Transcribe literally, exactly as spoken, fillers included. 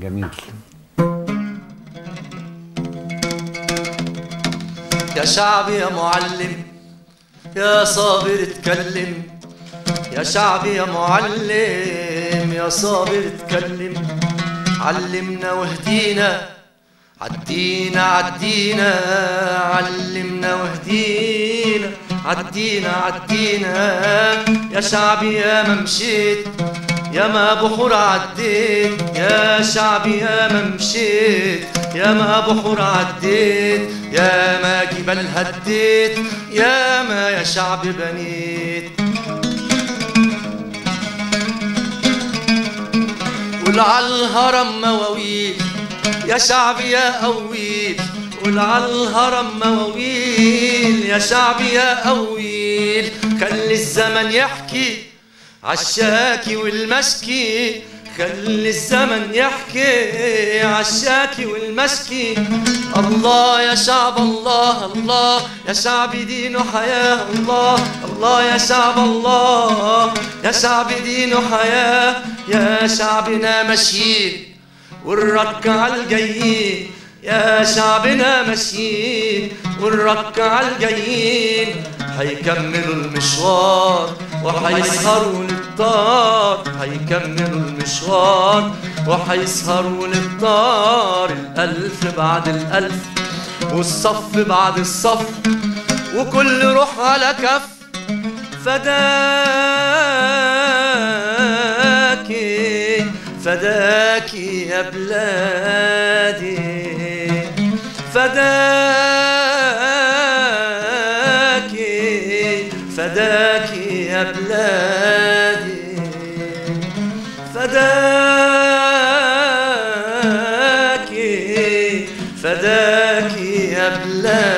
جميل. يا شعب يا معلم يا صابر اتكلم، يا شعب يا معلم يا صابر اتكلم، علمنا واهدينا عدينا عدينا، علمنا واهدينا عدينا عدينا. يا شعبي يا ما مشيت يا ما بحور عديت، يا شعبي يا ما مشيت يا ما بحور عديت، يا ما جبال هديت يا ما يا شعب بنيت. قول عالهرم مواويل يا شعبي يا قويل، قول عالهرم مواويل يا شعبي يا قويل. خلي الزمن يحكي عالشاكي والمشكي، خلي الزمن يحكي عالشاكي والمشكي. الله يا شعب الله الله يا شعب دين وحياة، الله الله يا شعب الله يا شعب دين وحياة. يا شعبنا ماشيين والركع الجايين، يا شعبنا ماشيين والركع الجايين. هيكملوا المشوار وهيسهروا للطار، هيكملوا المشوار وهيسهروا للطار. الألف بعد الألف والصف بعد الصف، وكل روح على كف فداكي فداكي يا بلادي، فداكي فداكي يا بلادي، فداكي فداكي يا بلادي.